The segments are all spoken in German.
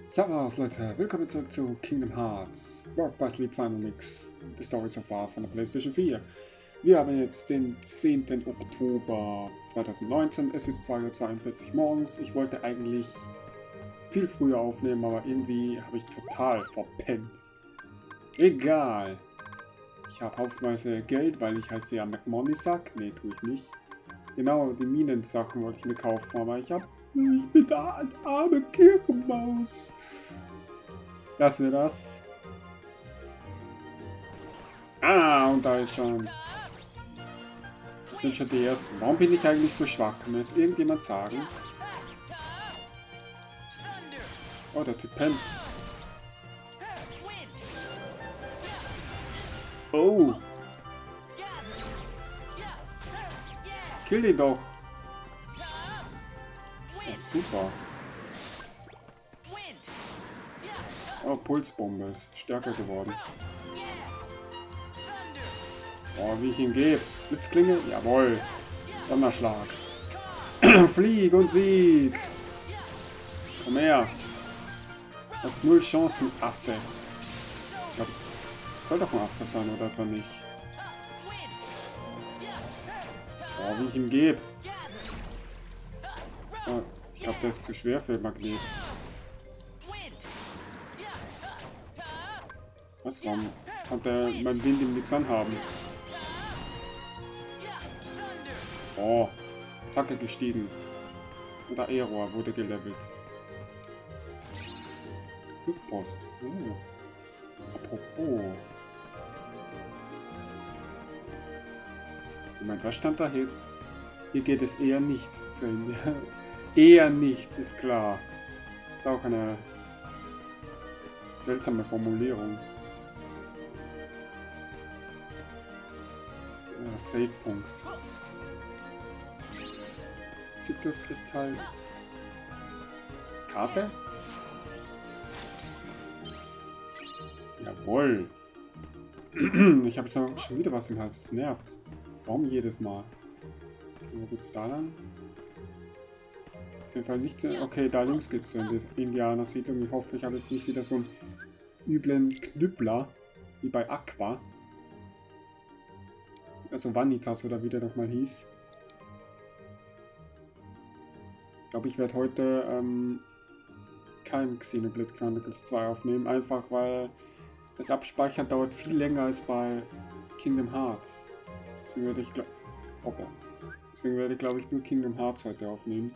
Servus Leute, willkommen zurück zu Kingdom Hearts Birth by Sleep Final Mix, The Story so far von der PlayStation 4. Wir haben jetzt den 10. Oktober 2019, es ist 2:42 Uhr morgens. Ich wollte eigentlich viel früher aufnehmen, aber irgendwie habe ich total verpennt. Egal. Ich habe haufenweise Geld, weil ich heiße ja McMoneysack. Ne, tue ich nicht. Genau, die Minensachen wollte ich mir kaufen, aber ich bin da eine arme Kirchenmaus. Lassen wir das. Ah, und da ist schon. Das sind schon die ersten. Warum bin ich eigentlich so schwach? Kann mir das irgendjemand sagen? Oh, der Typ pennt. Oh. Kill den doch. Ja, super. Oh, Pulsbombe ist stärker geworden. Oh, wie ich ihn gebe. Blitzklinge? Jawohl. Donnerschlag. Flieg und Sieg. Komm her. Du hast 0 Chance, du Affe. Ich glaube, es soll doch ein Affe sein, oder etwa nicht? Oh, wie ich ihm gebe. Oh, ich glaube, der ist zu schwer für Magnet. Was? Warum kann der mein Wind ihm nichts anhaben? Oh, Zacke gestiegen. Und der Aero wurde gelevelt. Luftpost. Oh. Apropos. Moment, was stand da hier? Hier geht es eher nicht zu Ende. Eher nicht, ist klar. Ist auch eine seltsame Formulierung. Ja, Save-Punkt. Zykluskristall. Karte? Jawohl. Ich habe schon wieder was im Hals. Das nervt. Warum jedes Mal? Wo geht's da lang? Auf jeden Fall nicht zu... Okay, da links geht's zu Indianer-Siedlung. Ich hoffe, ich habe jetzt nicht wieder so einen üblen Knüppler wie bei Aqua. Also Vanitas oder wie der nochmal hieß. Ich glaube, ich werde heute kein Xenoblade Chronicles 2 aufnehmen. Einfach weil das Abspeichern dauert viel länger als bei Kingdom Hearts. Deswegen werde ich, glaube ich, nur Kingdom Hearts heute aufnehmen.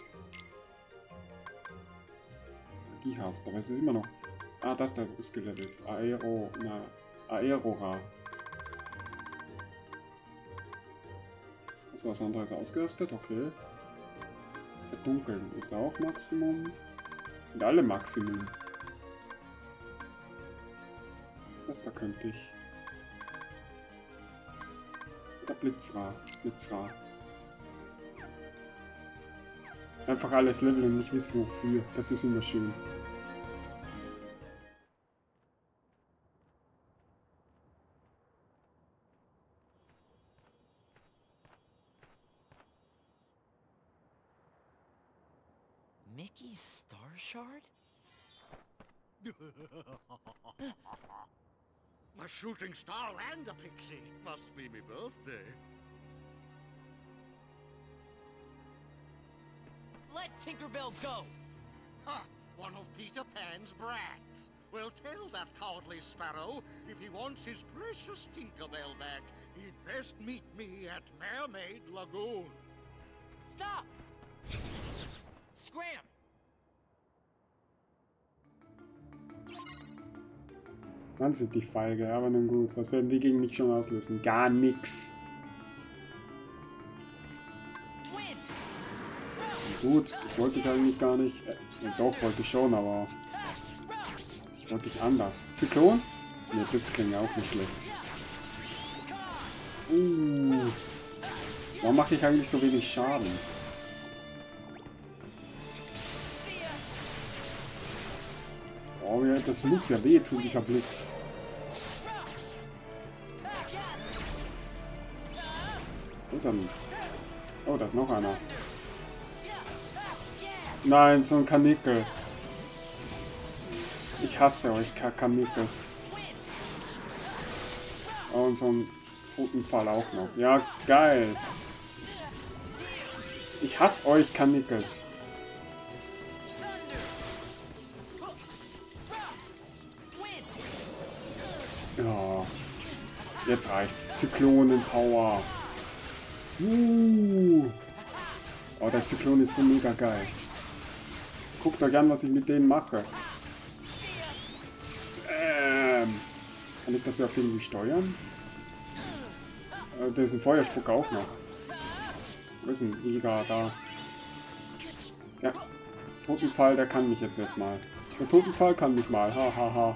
Die hast, aber es ist immer noch... Ah, das da ist gelevelt. Aerora. Ist was anderes ausgerüstet? Okay. Verdunkeln ist auch Maximum. Das sind alle Maximum. Was da könnte ich? Oder Blitzra. Einfach alles leveln und nicht wissen wofür. Das ist immer schön. Mickey's Star Shard? A shooting star and a pixie. Must be my birthday. Let Tinkerbell go! Ha! One of Peter Pan's brats. Well, tell that cowardly sparrow if he wants his precious Tinkerbell back, he'd best meet me at Mermaid Lagoon. Stop! Scram! Mann, sind die feige, aber nun gut. Was werden die gegen mich schon auslösen? Gar nix. Gut, das wollte ich eigentlich gar nicht. Doch, wollte ich schon, aber... Ich wollte ich anders. Zyklon? Ne, Blitzklinge auch nicht schlecht. Warum mache ich eigentlich so wenig Schaden? Oh ja, das muss ja wehtun, dieser Blitz. Wo ist er denn? Oh, da ist noch einer. Nein, so ein Kanickel. Ich hasse euch, Kakamikos. Oh, und so einen Totenfall auch noch. Ja, geil. Ich hasse euch, Kamikos. Ja. Jetzt reicht's. Zyklonen-Power. Oh, der Zyklon ist so mega geil. Guckt euch an, was ich mit denen mache. Kann ich das überhaupt irgendwie steuern? Da ist ein Feuerspuck auch noch. Wo ist ein Jäger da? Ja. Totenfall, der kann mich jetzt erstmal. Der Totenfall kann mich mal. Hahaha.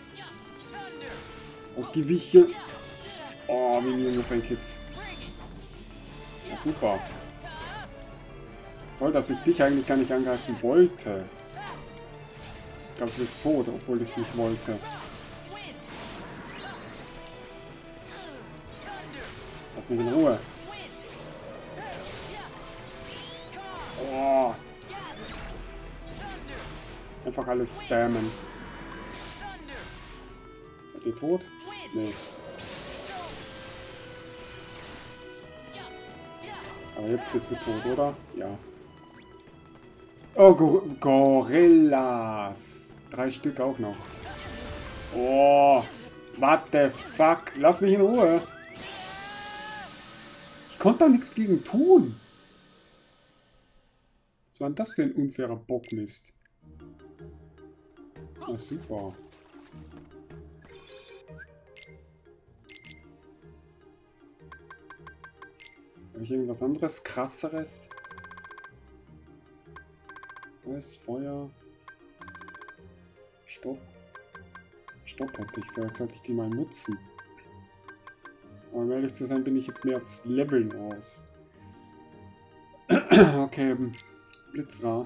Ausgewichen. Oh, wie Jungs, mein Kids. Ja, super. Toll, dass ich dich eigentlich gar nicht angreifen wollte. Ich glaube, du bist tot, obwohl ich es nicht wollte. Lass mich in Ruhe. Oh. Einfach alles spammen. Seid ihr tot? Nee. Aber jetzt bist du tot, oder? Ja. Oh, Gorillas. 3 Stück auch noch. Oh. What the fuck? Lass mich in Ruhe. Ich konnte da nichts gegen tun. Was war denn das für ein unfairer Bockmist? Ah, super. Habe ich irgendwas anderes, krasseres? Was? Feuer? Stopp. Stopp hatte ich. Vielleicht sollte ich die mal nutzen. Aber um ehrlich zu sein, bin ich jetzt mehr aufs Leveln aus. Okay, Blitzra.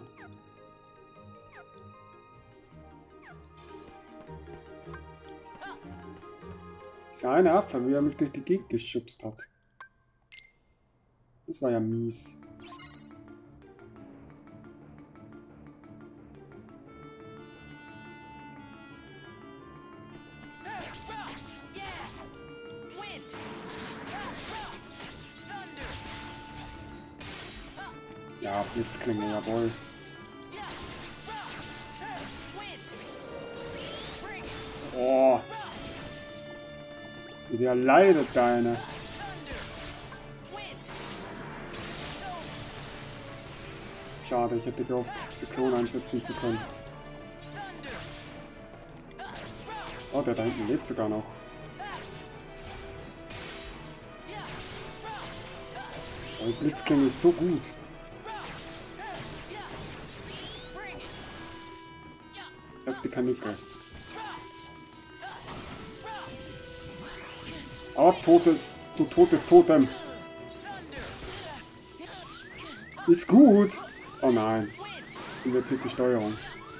Ist ja eine Abfall, wie er mich durch die Gegend geschubst hat. Das war ja mies. Ja, Blitzklinge, jawohl. Oh. Wie der leidet, deine. Schade, ich hätte gehofft, Zyklon einsetzen zu können. Oh, der da hinten lebt sogar noch. Oh, die Blitzklinge ist so gut. Erste Kanickel. Oh, du totes Totem. Ist gut. Oh nein. Invertiert die Steuerung.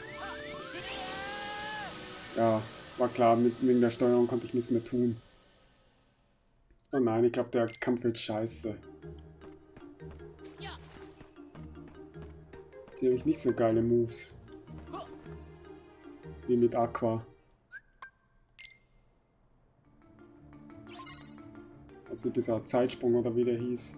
Ja, war klar, wegen der Steuerung konnte ich nichts mehr tun. Oh nein, ich glaube, der Kampf wird scheiße. Die habe ich nicht so geile Moves. Wie mit Aqua. Also dieser Zeitsprung oder wie der hieß.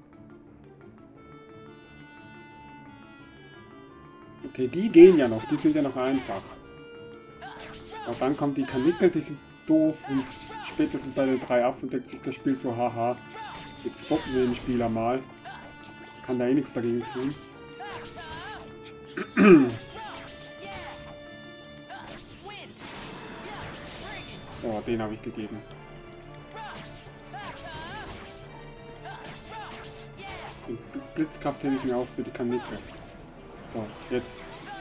Okay, die gehen ja noch, die sind ja noch einfach. Aber dann kommt die Kanickel, die sind doof und spätestens bei den 3 Affen denkt sich das Spiel so, haha, jetzt foppen wir den Spieler mal. Kann da eh nichts dagegen tun. Oh, den habe ich gegeben. Die Blitzkraft hebe ich mir auf für die Kanickel. So, jetzt.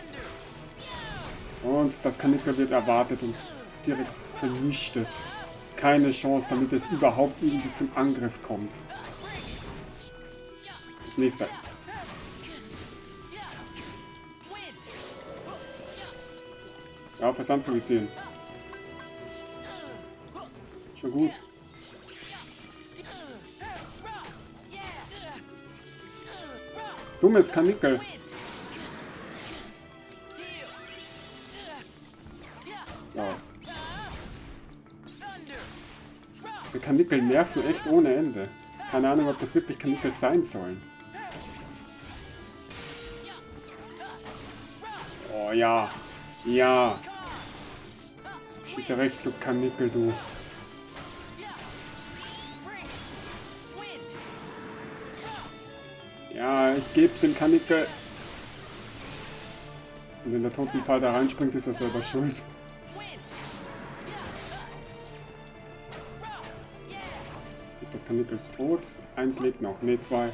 Und das Kanickel wird erwartet und direkt vernichtet. Keine Chance, damit es überhaupt irgendwie zum Angriff kommt. Das nächste. Ja, Versand zu gesehen. Schon gut. Dummes Kanickel. Ja. Diese Kanickel nerven echt ohne Ende. Keine Ahnung, ob das wirklich Kanickel sein sollen. Oh ja. Ja. Ich gebe dir recht, du Kanickel, du. Ja, ich geb's dem Kanickel. Und wenn der Totenfall da reinspringt, ist er selber schuld. Das Kanickel ist tot. Eins lebt noch. Ne, zwei.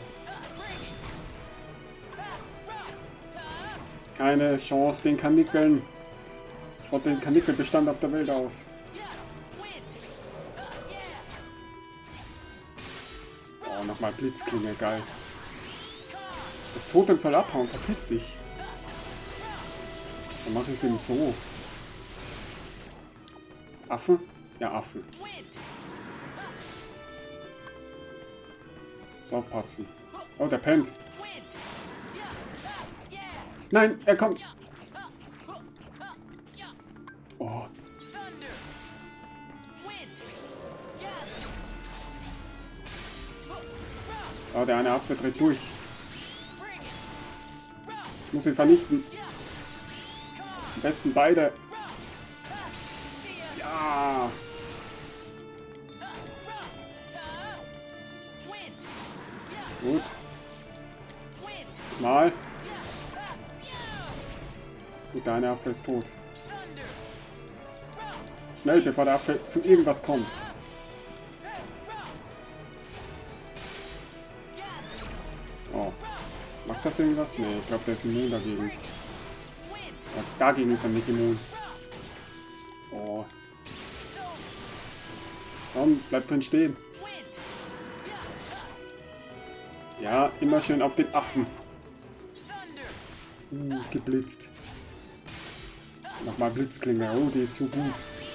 Keine Chance den Kanickeln. Ich rotte den Kanickelbestand auf der Welt aus. Oh, nochmal Blitzklinge, geil. Das Totem soll abhauen, verpiss dich. Dann mache ich es ihm so. Affe? Ja, Affe. So aufpassen. Oh, der pennt. Nein, er kommt. Oh. Oh, der eine Affe dreht durch. Ich muss ihn vernichten. Am besten beide. Ja. Gut. Mal. Gut, der eine Affe ist tot. Schnell, bevor der Affe zu irgendwas kommt. So. Macht das irgendwas? Nee, ich glaube, der ist immun dagegen. Ja, dagegen ist er nicht immun. Oh. Komm, bleib drin stehen. Ja, immer schön auf den Affen. Geblitzt. Nochmal Blitzklinge. Oh, die ist so gut.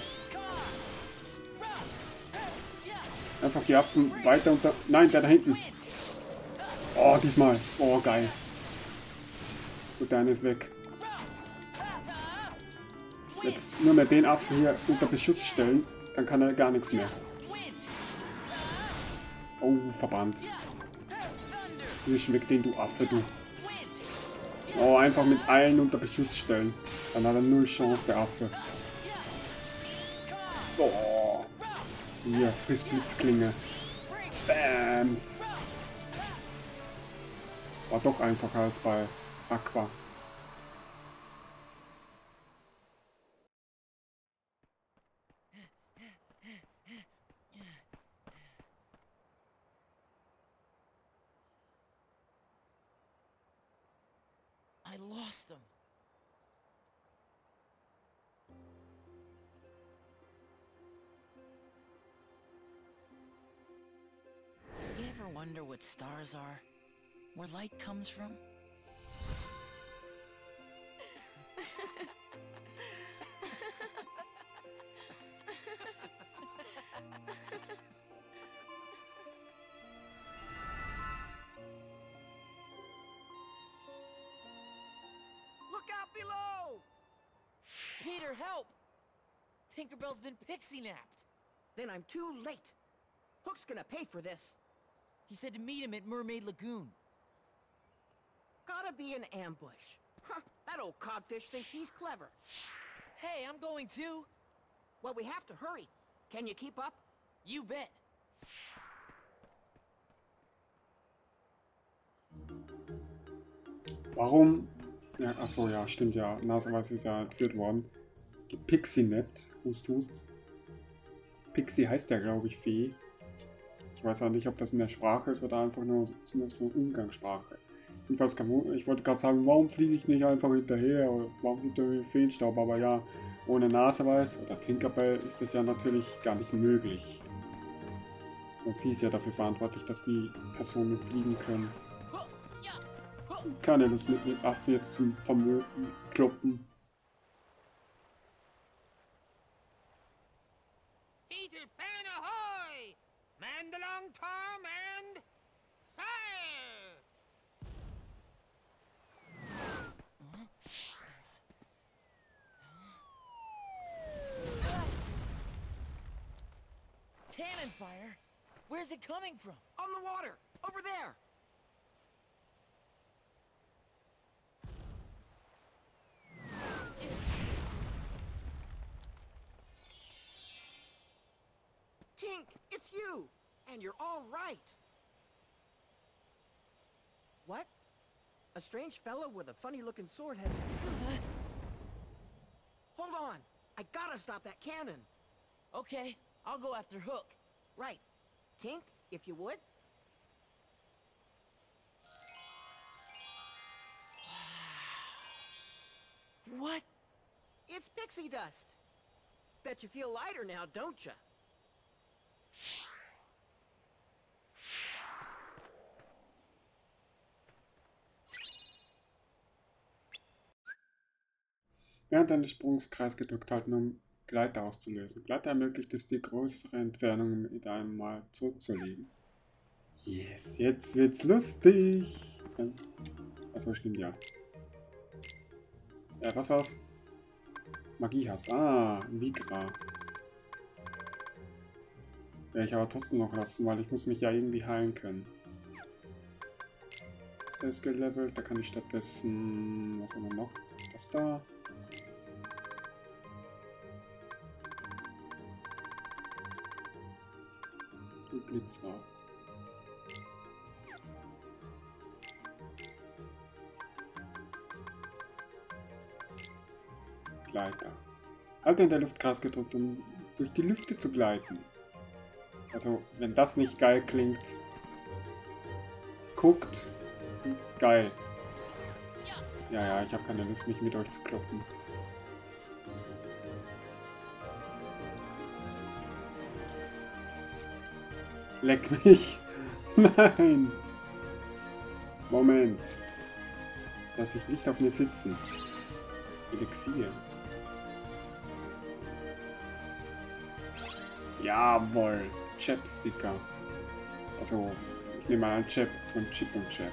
Einfach die Affen weiter unter... Nein, der da hinten. Oh, diesmal. Oh, geil. Gut, der eine ist weg. Jetzt nur mehr den Affen hier unter Beschuss stellen. Dann kann er gar nichts mehr. Oh, verbannt. Wisch weg den, du Affe, du. Oh, einfach mit allen unter Beschuss stellen. Dann hat er null Chance, der Affe. Oh. Hier, friss Blitzklinge. Bams. War doch einfacher als bei Aqua. I lost them. You ever wonder what stars are? Where light comes from? Look out below! Peter, help! Tinkerbell's been pixie-napped. Then I'm too late. Hook's gonna pay for this. He said to meet him at Mermaid Lagoon. Gotta be an ambush. Huh, that old codfish thinks he's clever. Hey, I'm going too. Well, we have to hurry. Can you keep up? You bet. Warum? Ja, achso, ja, stimmt ja. Naseweis ist ja entführt worden. Gepixie-neppt. Hust, hust. Pixie heißt ja, glaube ich, Fee. Ich weiß auch nicht, ob das in der Sprache ist oder einfach nur so Umgangssprache. Jedenfalls, ich wollte gerade sagen, warum fliege ich nicht einfach hinterher? Oder warum gibt er Fehlstaub? Aber ja, ohne Naseweis oder Tinkerbell ist das ja natürlich gar nicht möglich. Und sie ist ja dafür verantwortlich, dass die Personen fliegen können. Kann er das mit dem Affen jetzt zum Vermögen kloppen? Peter Pan ahoy! Man along Tom and fire! cannon fire? Where's it coming from? On the water! Over there! Tink, it's you! And you're all right! What? A strange fellow with a funny-looking sword has... Hold on! I gotta stop that cannon! Okay, I'll go after Hook. Right. Tink, if you would? What? It's pixie dust! Bet you feel lighter now, don't you? Während eines Sprungs Kreis gedrückt halten, um Gleiter auszulösen. Gleiter ermöglicht es dir, größere Entfernungen mit einem Mal zurückzulegen. Yes, jetzt wird's lustig! Achso, stimmt ja. Ja, was war's? Magiehass. Ah, Vigra. Werde ich aber trotzdem noch lassen, weil ich muss mich ja irgendwie heilen können. Das ist der Skill-Level, da kann ich stattdessen... Was haben wir noch? Das da. Und Blitzrad. Gleiter. Halte in der Luft Gras gedrückt, um durch die Lüfte zu gleiten. Also, wenn das nicht geil klingt, guckt. Geil. Ja, ich habe keine Lust, mich mit euch zu kloppen. Leck mich. Nein. Moment. Jetzt lasse ich nicht auf mir sitzen. Elixier. Jawohl. Chapsticker. Also, ich nehme mal einen Chap von Chip und Chap.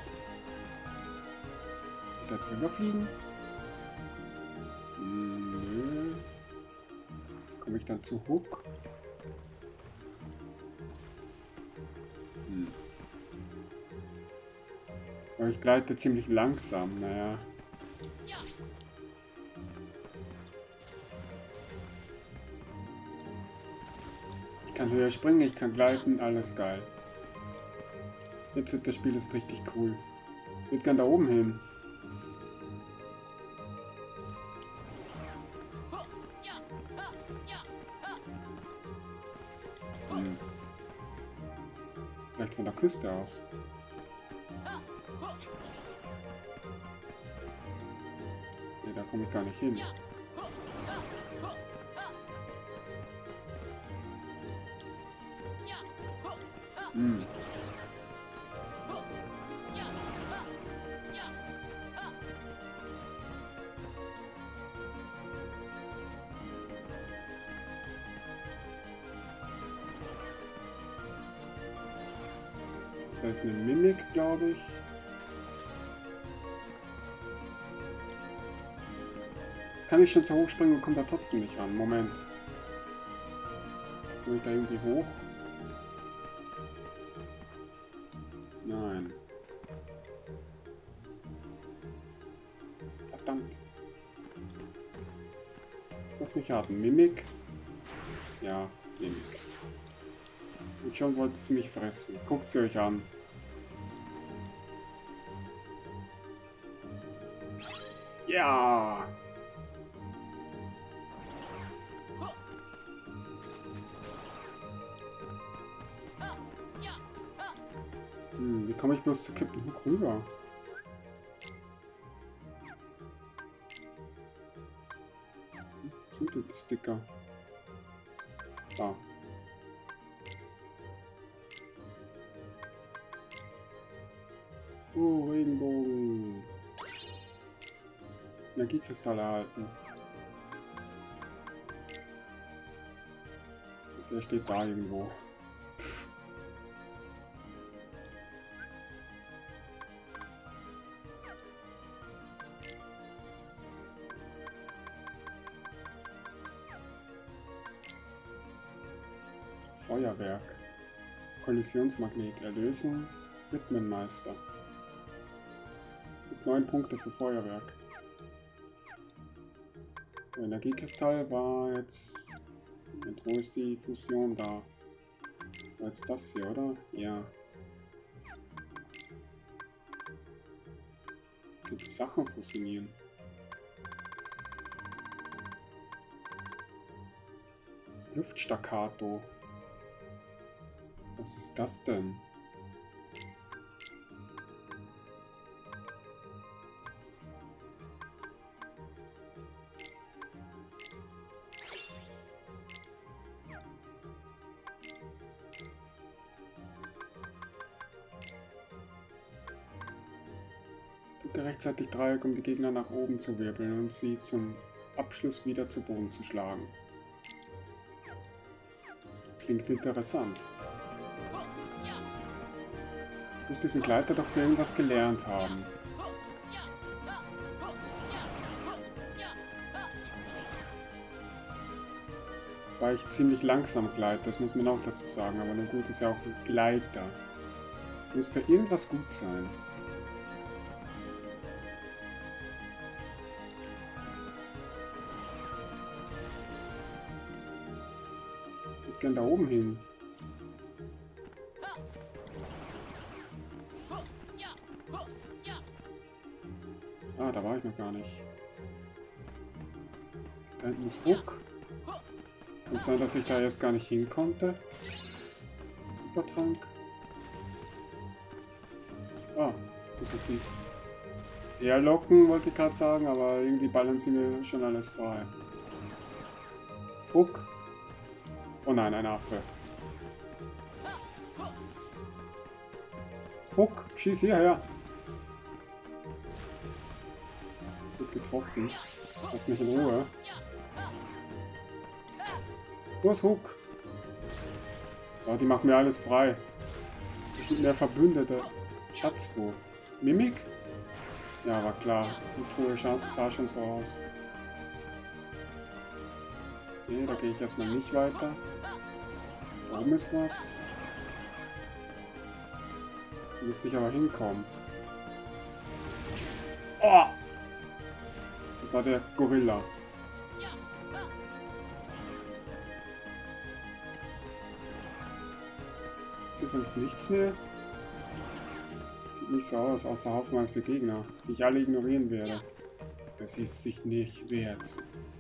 Soll der jetzt rüberfliegen? Nö. Komme ich dann zu Hook? Aber ich gleite ziemlich langsam, naja. Ich kann höher springen, ich kann gleiten, alles geil. Jetzt wird das Spiel ist richtig cool. Ich würde gern da oben hin. Vielleicht von der Küste aus. Nee, da komme ich gar nicht hin. Da ist eine Mimik, glaube ich. Jetzt kann ich schon zu hoch springen und komme da trotzdem nicht ran. Moment. Komme ich da irgendwie hoch? Nein. Verdammt. Lass mich raten. Mimik? Ja, Mimik. Und schon wollte sie mich fressen. Guckt sie euch an. Ja! Wie komme ich bloß zu Captain Hook rüber? Was sind denn die Sticker? Da. Oh, Regenbogen. Energiekristalle erhalten. Der steht da irgendwo. Pff. Feuerwerk. Kollisionsmagnet. Erlösung. Rhythmenmeister. Mit 9 Punkte für Feuerwerk. Der Energiekristall war jetzt... Und wo ist die Fusion da? War jetzt das hier, oder? Ja. Die Sachen fusionieren. Luftstaccato. Was ist das denn? Drücke rechtzeitig Dreieck, um die Gegner nach oben zu wirbeln und sie zum Abschluss wieder zu Boden zu schlagen. Klingt interessant. Du musst diesen Gleiter doch für irgendwas gelernt haben. Weil ich ziemlich langsam gleite, das muss man auch dazu sagen, aber nun gut, ist ja auch ein Gleiter. Muss für irgendwas gut sein. Ich gern da oben hin. Ah, da war ich noch gar nicht. Da hinten ist Ruck. Kann sein, dass ich da erst gar nicht hin konnte. Supertrank. Ah, das ist sie. Herlocken wollte ich gerade sagen, aber irgendwie ballern sie mir schon alles frei. Ruck. Oh nein, ein Affe. Ruck, schieß hierher. Gut getroffen. Lass mich in Ruhe. Los, Huck! Oh, die machen mir alles frei. Das sind mehr Verbündete. Schatzwurf. Mimik? Ja, war klar. Die Truhe sah schon so aus. Okay, da gehe ich erstmal nicht weiter. Da oben ist was. Da müsste ich aber hinkommen. Oh! Das war der Gorilla. Ist hier sonst nichts mehr? Sieht nicht so aus, außer haufenweise Gegner, die ich alle ignorieren werde. Das ist sich nicht wert.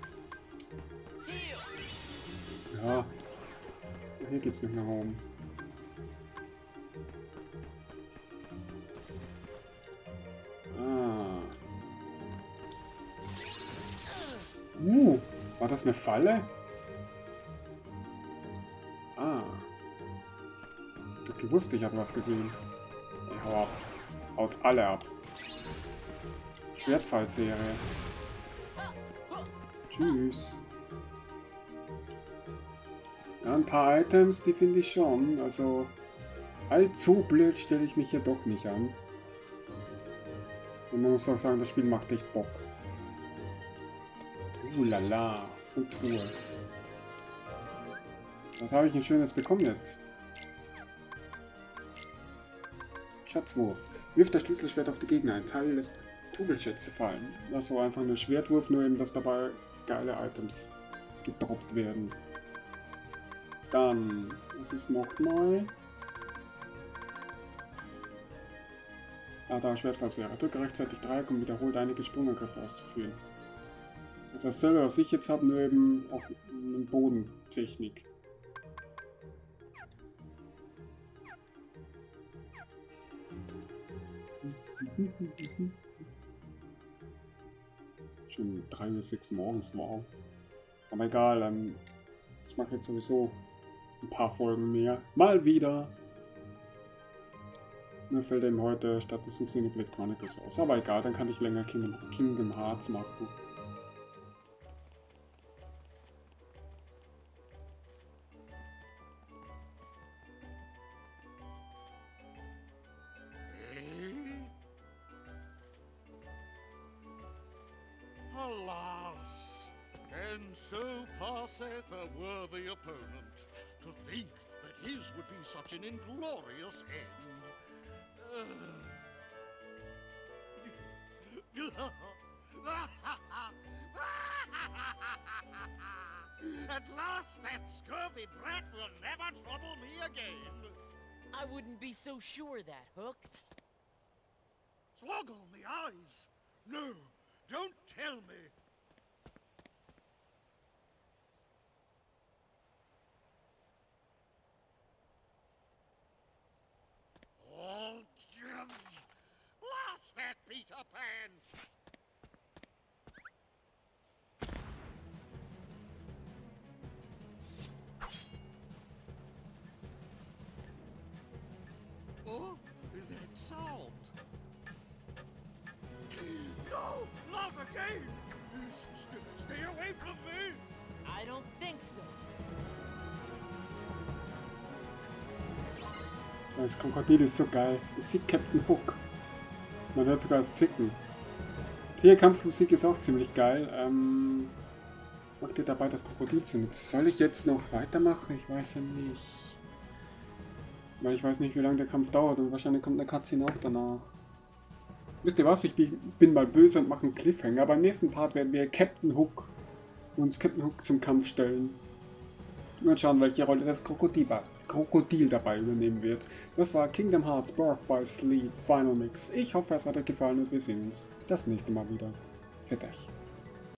Ja. Hier geht's nicht nach oben. Ah. War das eine Falle? Ah. Ich hab gewusst, ich habe was gesehen. Ey, hau ab. Haut alle ab. Schwertfallserie. Tschüss. Ja, ein paar Items, die finde ich schon. Also, allzu blöd stelle ich mich hier doch nicht an. Und man muss auch sagen, das Spiel macht echt Bock. Lala. Und Truhe. Was habe ich ein schönes bekommen jetzt? Schatzwurf. Wirft das Schlüsselschwert auf die Gegner. Ein Teil lässt Kugelschätze fallen. Also einfach nur Schwertwurf, nur eben, dass dabei geile Items gedroppt werden. Dann, was ist noch neu? Ah, da Schwertfallserie. Drücke rechtzeitig Dreieck, um wiederholt einige Sprungangriffe auszuführen. Das heißt, selber, was ich jetzt habe, nur eben auf Bodentechnik. Schon 3 bis 6 morgens, wow. Aber egal, ich mache jetzt sowieso ein paar Folgen mehr. Mal wieder! Mir fällt eben heute stattdessen Xenoblade Chronicles aus. Aber egal, dann kann ich länger Kingdom Hearts machen. Alas, and so passeth a worthy opponent. To think that his would be such an inglorious end. At last, that scurvy brat will never trouble me again. I wouldn't be so sure of that, Hook. Swoggle me eyes. No, don't tell me. Oh, Jim! Blast that Peter Pan! Oh, that sound! No, not again! Stay away from me! I don't think so. Das Krokodil ist so geil. Das sieht Captain Hook. Man hört sogar das Ticken. Die Kampfmusik ist auch ziemlich geil. Macht ihr dabei das Krokodil zunutze? Soll ich jetzt noch weitermachen? Ich weiß ja nicht. Weil ich weiß nicht, wie lange der Kampf dauert und wahrscheinlich kommt eine Cutscene auch danach. Wisst ihr was? Ich bin mal böse und mache einen Cliffhanger. Beim nächsten Part werden wir Captain Hook zum Kampf stellen. Und schauen, welche Rolle das Krokodil dabei übernehmen wird. Das war Kingdom Hearts Birth by Sleep Final Mix. Ich hoffe, es hat euch gefallen und wir sehen uns das nächste Mal wieder. Für dich.